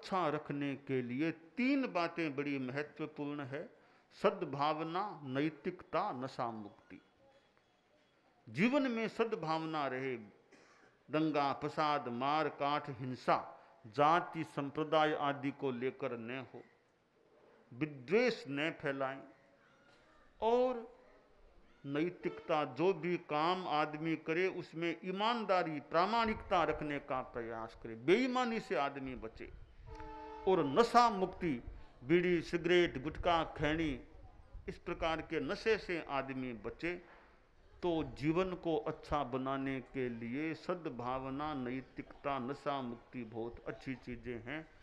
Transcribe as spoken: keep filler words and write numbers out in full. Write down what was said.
अच्छा रखने के लिए तीन बातें बड़ी महत्वपूर्ण है। सद्भावना, नैतिकता, नशा मुक्ति। जीवन में सद्भावना रहे, दंगा फसाद, मार काट, हिंसा, जाति संप्रदाय आदि को लेकर न हो, विद्वेष न फैलाएं, और नैतिकता, जो भी काम आदमी करे उसमें ईमानदारी, प्रामाणिकता रखने का प्रयास करे, बेईमानी से आदमी बचे। और नशा मुक्ति, बीड़ी सिगरेट गुटखा खैनी इस प्रकार के नशे से आदमी बचे। तो जीवन को अच्छा बनाने के लिए सद्भावना, नैतिकता, नशा मुक्ति बहुत अच्छी चीजें हैं।